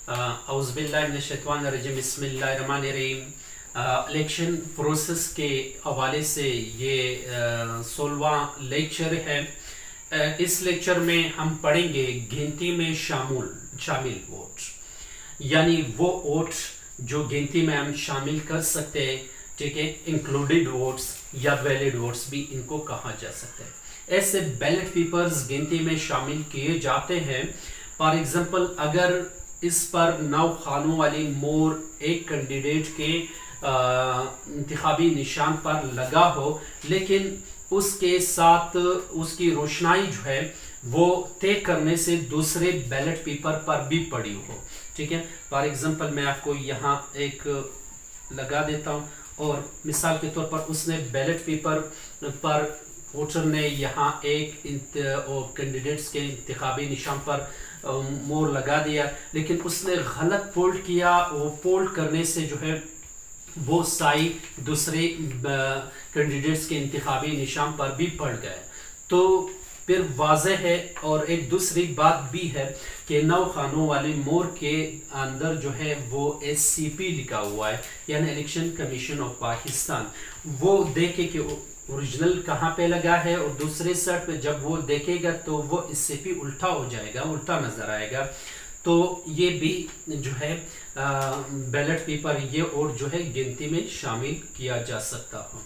औज़ुबिल्लाहिमिनश्शैतानिर्रजीम बिस्मिल्लाहिर्रहमानिर्रहीम। Election process के हवाले से ये 16वां लेक्चर है। इस लेक्चर में हम पढ़ेंगे गिनती में शामिल वोट, यानी वो वोट जो गिनती में हम शामिल कर सकते हैं, ठीक है। इंक्लूडेड वोट्स या वैलिड वोट्स भी इनको कहा जा सकता है। ऐसे बैलेट पेपर्स गिनती में शामिल किए जाते हैं। फॉर एग्जांपल, अगर इस पर 9 खानों वाली मोहर एक कैंडिडेट के इंतखाबी निशान पर लगा हो, लेकिन उसके साथ उसकी रोशनाई जो है वो तय करने से दूसरे बैलेट पेपर पर भी पड़ी हो, ठीक है। फॉर एग्जांपल, मैं आपको यहाँ एक लगा देता हूँ और मिसाल के तौर पर उसने बैलेट पेपर पर वोटर ने यहाँ एक कैंडिडेट्स के इंतखाबी निशान पर मोहर लगा दिया, लेकिन उसने गलत पोल किया। वो पोल करने से जो है वो साई दूसरे कैंडिडेट्स के इंतखाबी निशान पर भी पड़ गए, तो फिर वाज़ेह है। और एक दूसरी बात भी है कि 9 खानों वाली मोहर के अंदर जो है वो SCP लिखा हुआ है, यानी इलेक्शन कमीशन ऑफ पाकिस्तान। वो देखे कि ओरिजिनल कहाँ पे लगा है, और दूसरे सेट पे जब वो देखेगा तो वो SCP उल्टा हो जाएगा, उल्टा नजर आएगा। तो ये भी जो है बैलेट पेपर ये और जो है गिनती में शामिल किया जा सकता हो।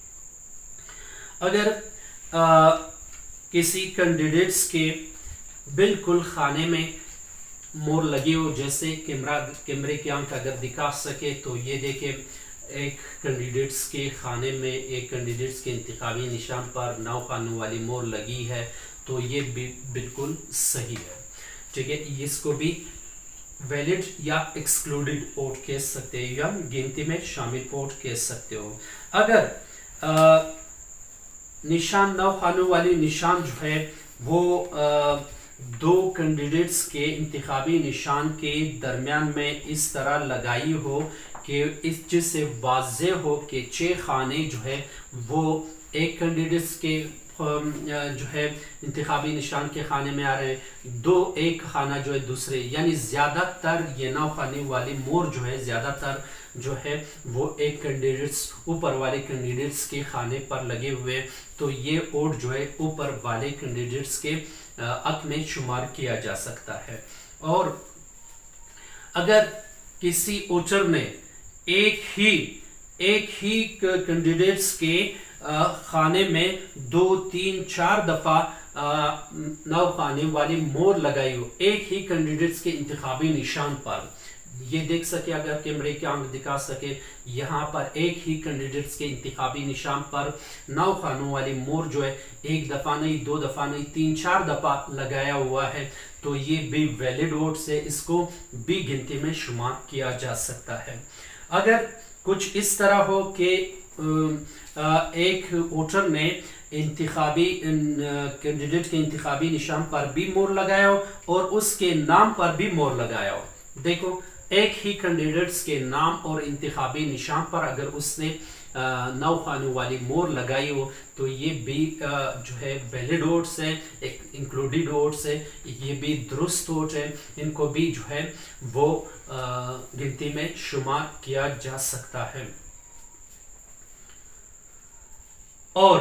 अगर किसी कैंडिडेट्स के बिल्कुल खाने में मोहर लगी हो, जैसे कैमरे की आंख अगर दिखा सके तो ये देखे एक कैंडिडेट्स के खाने में एक कैंडिडेट्स के इंतखाबी निशान पर 9 खानों वाली मोहर लगी है, तो ये भी बिल्कुल सही है, ठीक है। इसको भी वैलिड या एक्सक्लूडेड वोट कह सकते हो, या गिनती में शामिल वोट कह सकते हो। अगर निशान 9 खानों वाली निशान जो है वो 2 कैंडिडेट्स के इंतखाबी निशान के दरमियान में इस तरह लगाई हो कि इस चीज से वाज़ेह हो कि 6 खाने जो है वो एक कैंडिडेट्स के जो है इंतखाबी निशान के खाने में आ रहे हैं, एक खाना जो है दूसरे, यानी ज्यादातर ये 9 खाने वाली मोहर जो है ज्यादातर जो है वो एक कैंडिडेट्स ऊपर वाले कैंडिडेट्स के खाने पर लगे हुए, तो ये वोट जो है ऊपर वाले कैंडिडेट्स के हक में शुमार किया जा सकता है। और अगर किसी वोटर ने एक ही कैंडिडेट्स के खाने में 2, 3, 4 दफा 9 खाने वाली मोहर लगाई हो एक ही कैंडिडेट्स के इंतखाबी निशान पर, ये देख सके अगर कैमरे की आंख दिखा सके, यहाँ पर एक ही कैंडिडेट्स के इंतखाबी निशान पर 9 खानों वाली मोहर जो है एक दफा नहीं, 2 दफा नहीं, 3, 4 दफा लगाया हुआ है, तो ये भी वैलिड वोट से इसको भी गिनती में शुमार किया जा सकता है। अगर कुछ इस तरह हो कि एक वोटर ने इंतखाबी कैंडिडेट के इंतखाबी निशान पर भी मोहर लगाया हो और उसके नाम पर भी मोहर लगाया हो, देखो एक ही कैंडिडेट्स के नाम और इंतखाबी निशान पर अगर उसने 9 खानों वाली मोहर लगाई हो, तो ये भी जो है वैलिड वोट्स है, इंक्लूडेड वोट्स है, ये भी दुरुस्त वोट है, इनको भी जो है वो गिनती में शुमार किया जा सकता है। और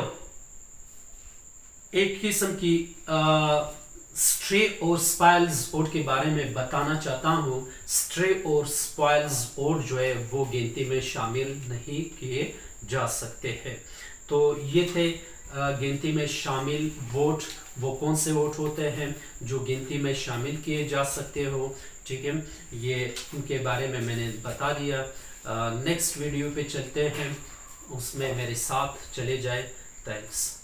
एक किस्म की स्ट्रे और स्पॉइल्स वोट के बारे में बताना चाहता हूं। स्ट्रे और स्पॉइल्स वोट जो है वो गिनती में शामिल नहीं किए जा सकते हैं। तो ये थे गिनती में शामिल वोट, वो कौन से वोट होते हैं जो गिनती में शामिल किए जा सकते हो, ठीक है। ये उनके बारे में मैंने बता दिया। नेक्स्ट वीडियो पे चलते हैं, उसमें मेरे साथ चले जाए। थैंक्स।